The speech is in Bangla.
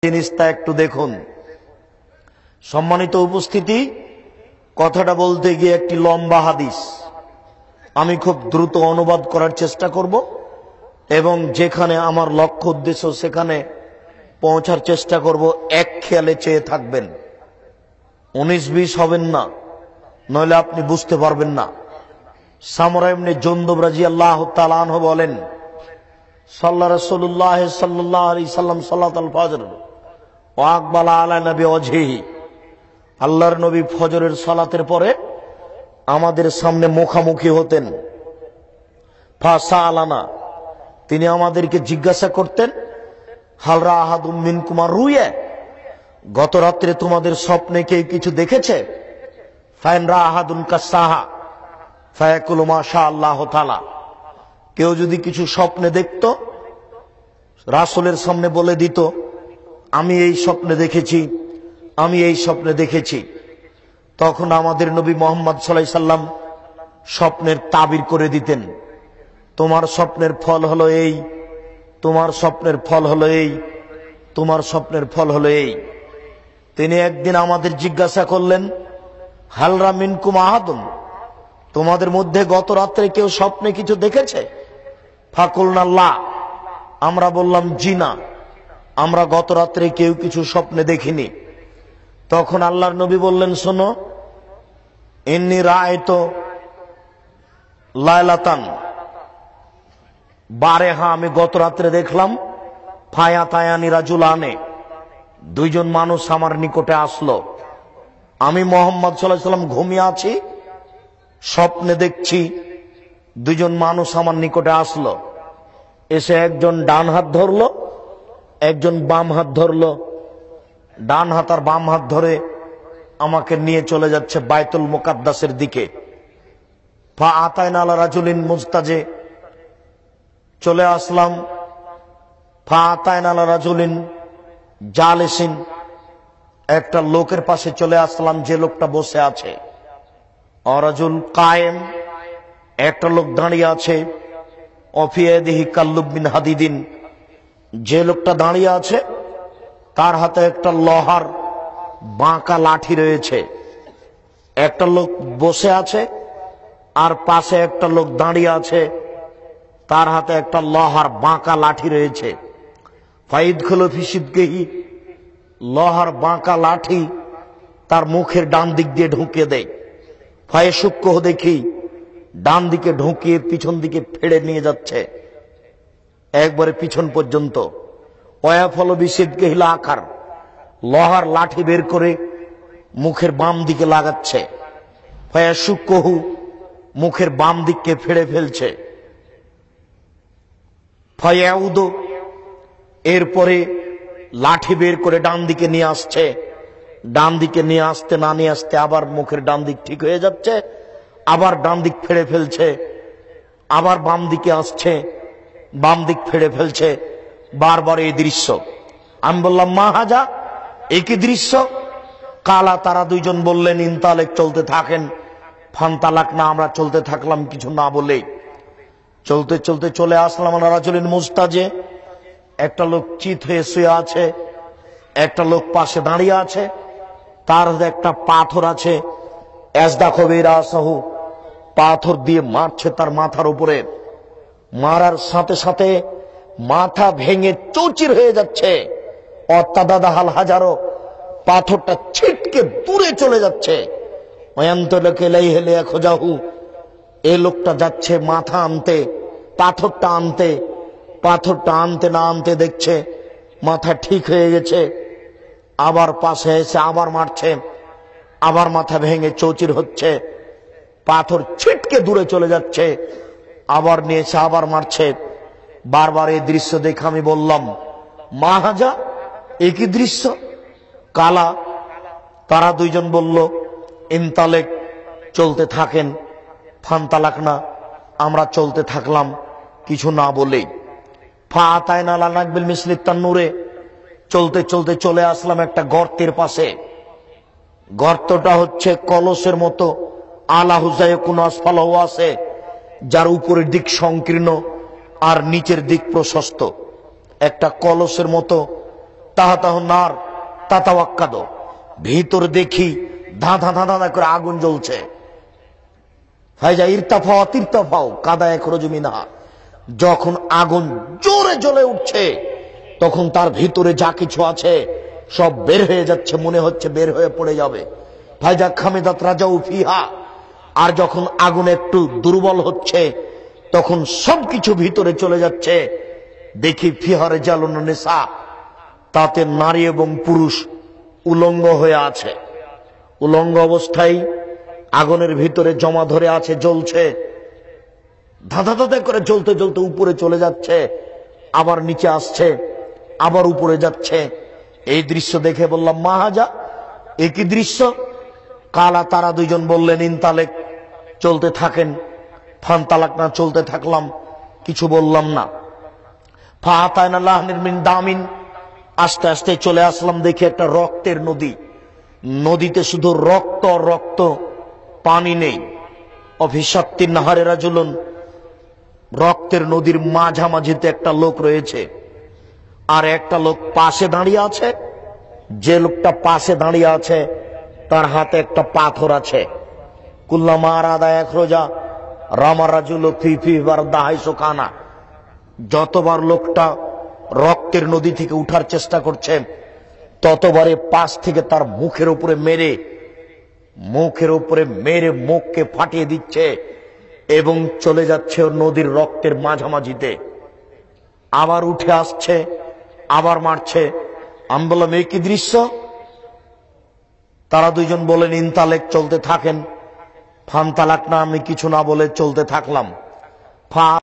জিনিসটা একটু দেখুন। সম্মানিত উপস্থিতি, কথাটা বলতে গিয়ে একটি লম্বা হাদিস, আমি খুব দ্রুত অনুবাদ করার চেষ্টা করব এবং যেখানে আমার লক্ষ্য উদ্দেশ্য সেখানে পৌঁছার চেষ্টা করব। এক খেয়ালে চেয়ে থাকবেন, 19-20 হবেন না, নইলে আপনি বুঝতে পারবেন না। সামরা ইবনে জুনদুব রাদিয়াল্লাহু তাআলা আনহু বলেন, সাল্লা রাসূলুল্লাহ সাল্লাল্লাহু আলাইহি সাল্লাম সালাতুল ফজর ওয়া আকবালা আলা নবী ওয়াজহিহি, আল্লাহর নবী ফজরের সালাতের পরে আমাদের সামনে মুখামুখি হতেন। ফাসালানা, তিনি আমাদেরকে জিজ্ঞাসা করতেন, হাল রা আহাদুম মিনকুম রুয়া, গত রাত্রে তোমাদের স্বপ্নে কেউ কিছু দেখেছে? ফাইন রা আহাদুন কাসাহা ফায়াকুলু মাশাআল্লাহ তাআলা, কেউ যদি কিছু স্বপ্নে দেখত, রাসূলের সামনে বলে দিত, আমি এই স্বপ্নে দেখেছি, আমি এই স্বপ্নে দেখেছি। তখন আমাদের নবী মুহাম্মদ সাল্লাল্লাহু আলাইহি সাল্লাম স্বপ্নের তাবির করে দিতেন, তোমার স্বপ্নের ফল হলো এই, তোমার স্বপ্নের ফল হলো এই, তোমার স্বপ্নের ফল হলো এই। তিনি একদিন আমাদের জিজ্ঞাসা করলেন, হালরা মিনকুম আহাদুন, তোমাদের মধ্যে গত রাত্রে কেউ স্বপ্নে কিছু দেখেছে? ফাকুলনা লা, আমরা বললাম জি না, আমরা গত রাত্রে কেউ কিছু স্বপ্নে দেখিনি। তখন আল্লাহর নবী বললেন, শোনো, ইন্নী রাআইতু লাইলাতান বারেহা, আমি গত রাত্রে দেখলাম, ফায়াতায়ানি রাজুলানে, দুইজন মানুষ আমার নিকটে আসলো। আমি মুহাম্মদ সাল্লাল্লাহু আলাইহি সাল্লাম ঘুমিয়ে আছি, স্বপ্নে দেখছি দুইজন মানুষ আমার নিকটে আসলো, এসে একজন ডান হাত ধরলো, একজন বাম হাত ধরলো, ডান হাত আর বাম হাত ধরে আমাকে নিয়ে চলে যাচ্ছে বাইতুল মুকাদ্দাসের দিকে। ফা আতাইনা আলা রাজুলিন মুস্তাজে, চলে আসলাম, ফা আতাইনা আলা রাজুলিন জালিসিন, একটা লোকের পাশে চলে আসলাম, যে লোকটা বসে আছে। অরাজুল কায়েম, একটা লোক দাঁড়িয়ে আছে। অফিয়াদিহি কাল্লুব বিন হাদিদিন, যে লোকটা দাঁড়িয়ে আছে তার হাতে একটা লোহার বাঁকা লাঠি রয়েছে। একটা লোক বসে আছে আর পাশে একটা লোক দাঁড়িয়ে আছে, তার হাতে একটা লোহার বাঁকা লাঠি রয়েছে। ফাইদ খুলো ফিসিদকেহি, লোহার বাঁকা লাঠি তার মুখের ডান দিক দিয়ে ঢুকিয়ে দেয়। ফায়ে সূক্ষ্ম দেখি ডান দিকে ঢুকিয়ে পিছন দিকে ফেড়ে নিয়ে যাচ্ছে, একবারে পিছন পর্যন্ত। ওয়াফল বিসিদকেহিল আকার, লোহার লাঠি বের করে মুখের বাম দিকে লাগাচ্ছে। ফায়ে সূক্ষ্ম, মুখের বাম দিককে ফেড়ে ফেলছে। ফায়াউদ, এরপরে লাঠি বের করে ডান দিকে নিয়ে আসছে। ডান দিকে নিয়ে আসতে না নিয়ে আসতে আবার মুখের ডান দিক ঠিক হয়ে যাচ্ছে, আবার ডান দিক ফেড়ে ফেলছে, আবার বাম দিকে আসছে, বাম দিক ফেড়ে ফেলছে, বারবার এই দৃশ্য। আমি বললাম, মা হাজা, একই দৃশ্য? কালা, তারা দুইজন বললেন, ইনতালেক, চলতে থাকেন। ফান্তালাক না, আমরা চলতে থাকলাম কিছু না বলে। চলতে চলতে চলে আসলাম রাজুলিন মুস্তাজে, একটা লোক চিত হয়ে শুয়ে আছে, একটা লোক পাশে দাঁড়িয়ে আছে, তার একটা পাথর আছে। এজদা কবিরা সাহু, পাথর দিয়ে মারছে তার মাথার উপরে। মারার সাথে সাথে মাথা ভেঙে চৌচির হয়ে যাচ্ছে। অত্যাদাদা হাল হাজারো, পাথরটা ছিটকে দূরে চলে যাচ্ছে। এই লোকটা যাচ্ছে মাথা আনতে, পাথরটা আনতে, পাথরটা আনতে না আনতে দেখছে মাথা ঠিক হয়ে গেছে। আবার পাশে এসে আবার মারছে, আবার মাথা ভেঙে চৌচির হচ্ছে, পাথর ছিটকে দূরে চলে যাচ্ছে, আবার নিয়েছে, আবার মারছে। বারবার এই দৃশ্য দেখে আমি বললাম, মা হাজা, একই দৃশ্য? কালা, তারা দুইজন বলল, ইনতালেক, চলতে থাকেন। ফান্তালাক না, আমরা চলতে থাকলাম কিছু না বলেই। ফা আতায়না আলা নাকবিল মিসলিত তান্নুরে, চলতে চলতে চলে আসলাম একটা গর্তের পাশে। গর্তটা হচ্ছে কলসের মতো, আলা হুজায় কোন আসফালাও আছে, যার উপরের দিক সংকীর্ণ আর নিচের দিক প্রশস্ত। একটা কলসের মতো তাহাতাহ নার তাতাওয়াক্কাদ, ভিতর দেখি ধাঁধা ধাঁধা করে আগুন জ্বলছে। ফাইজা ইরতাফাও তিরতাফাও কাদা এখরজু মিনহা, যখন আগুন জোরে জ্বলে উঠছে তখন তার ভিতরে যা কিছু আছে সব বের হয়ে যাচ্ছে, মনে হচ্ছে বের হয়ে পড়ে যাবে। ফাইজা খামিদাত রাজাউ ফিহা, আর যখন আগুন একটু দুর্বল হচ্ছে তখন সবকিছু ভিতরে চলে যাচ্ছে। দেখি ফিহারে জালুন নিসা, তাতে নারী এবং পুরুষ উলঙ্গ হয়ে আছে। উলঙ্গ অবস্থায় আগুনের ভিতরে জমা ধরে আছে, জ্বলছে, ধাঁধা ধাঁধা করে জ্বলতে জ্বলতে উপরে চলে যাচ্ছে, আবার নিচে আসছে, আবার উপরে যাচ্ছে। এই দৃশ্য দেখে বললাম মাহাজা, একই দৃশ্য। কালা, তারা দুইজন বললেন ইনতালেক, চলতে থাকেন। ফান তালাক না, চলতে থাকলাম, কিছু বললাম না। ফাহাতায়না লাহনির মিন দামিন, আস্তে আস্তে চলে আসলাম, দেখি একটা রক্তের নদী। নদীতে শুধু রক্ত রক্ত, পানি নেই। অভিশপ্তির নাহারে রাজুলুন, রক্তের নদীর মাঝামাঝিতে একটা লোক রয়েছে, আর একটা লোক পাশে দাঁড়িয়ে আছে। যে লোকটা পাশে দাঁড়িয়ে আছে তার হাতে একটা পাথর আছে। কুল্লামা আরাদা এখরোজা রামা রাজুল ফিফিবার দাহাইশো কানা, যতবার লোকটা রক্তের নদী থেকে উঠার চেষ্টা করছে ততবারে পাশ থেকে তার মুখের উপরে মেরে মুখকে ফাটিয়ে দিচ্ছে এবং চলে যাচ্ছে নদীর রক্তের মাঝামাঝিতে। আবার উঠে আসছে, আবার মারছে। আমি বললাম এই কি দৃশ্য? তারা দুইজন বলেন ইনতালেক, চলতে থাকেন। ফান তালাক না, আমি কিছু না বলে চলতে থাকলাম।